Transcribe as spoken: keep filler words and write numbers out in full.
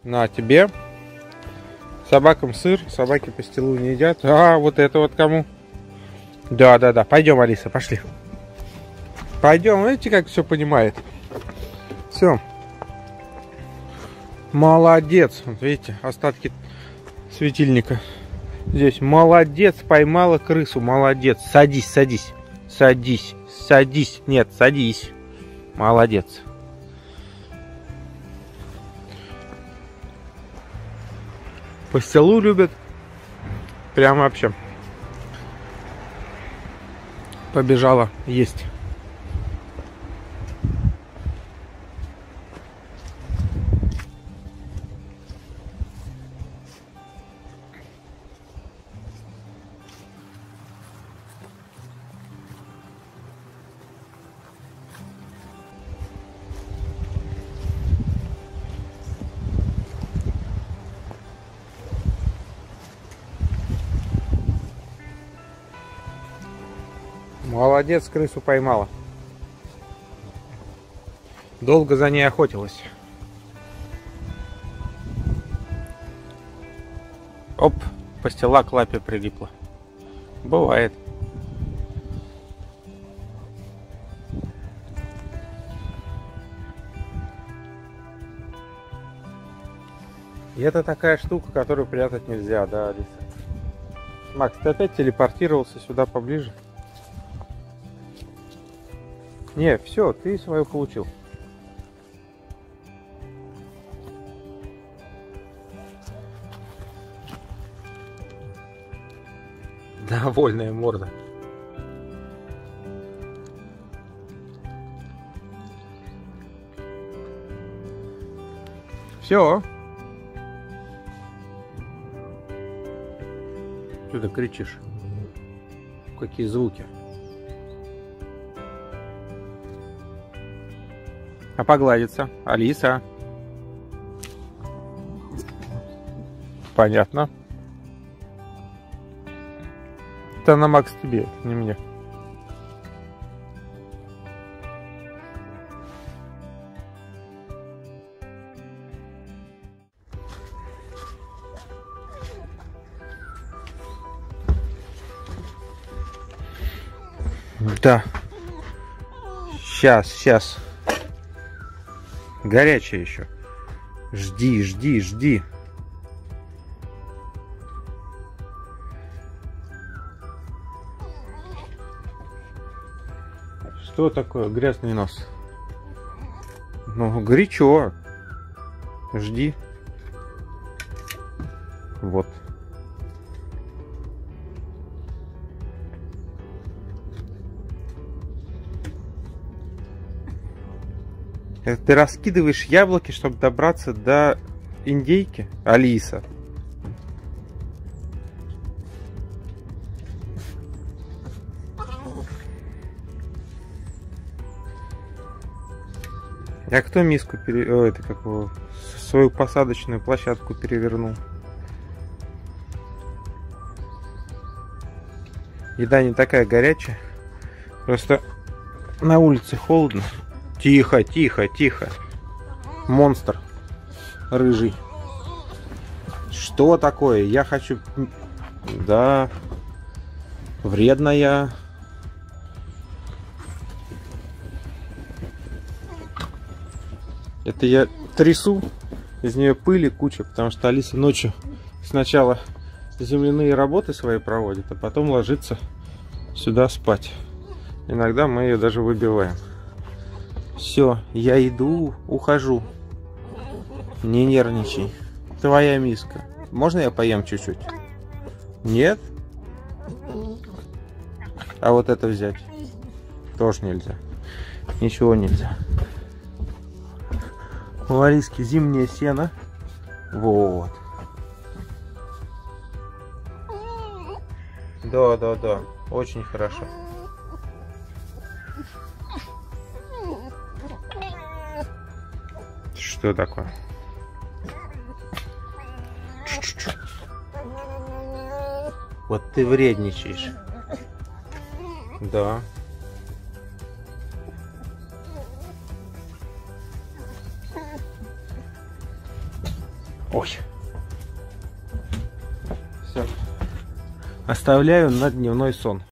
На тебе. Собакам сыр, собаки пастилу не едят. А, вот это вот кому? Да, да, да. Пойдем, Алиса, пошли. Пойдем, видите, как все понимает. Все. Молодец. Вот видите, остатки светильника. Здесь молодец, поймала крысу. Молодец. Садись, садись. Садись, садись. Нет, садись. Молодец. Пастилу любят. Прям вообще. Побежала есть. Молодец, крысу поймала. Долго за ней охотилась. Оп, пастила к лапе прилипла. Бывает. И это такая штука, которую прятать нельзя, да, Алиса? Макс, ты опять телепортировался сюда поближе? Не, все, ты свою получил. Довольная морда. Все. Что ты кричишь? Какие звуки? А погладиться? Алиса. Понятно. Это на Макс тебе, не мне. Да. Сейчас, сейчас. Горячая еще. Жди, жди, жди. Что такое грязный нос? Ну, горячо. Жди. Вот. Это ты раскидываешь яблоки, чтобы добраться до индейки, Алиса? А кто миску пере... О, это как его... свою посадочную площадку перевернул? Еда не такая горячая. Просто на улице холодно. Тихо, тихо, тихо. Монстр рыжий. Что такое? Я хочу... Да. Вредная. Это я трясу. Из нее пыли куча, потому что Алиса ночью сначала земляные работы свои проводит, а потом ложится сюда спать. Иногда мы ее даже выбиваем. Все, я иду, ухожу. Не нервничай. Твоя миска. Можно я поем чуть-чуть? Нет? А вот это взять? Тоже нельзя. Ничего нельзя. У Алиски зимнее сено. Вот. Да, да, да. Очень хорошо. Что такое? Вот ты вредничаешь. Да. Ой. Все. Оставляю на дневной сон.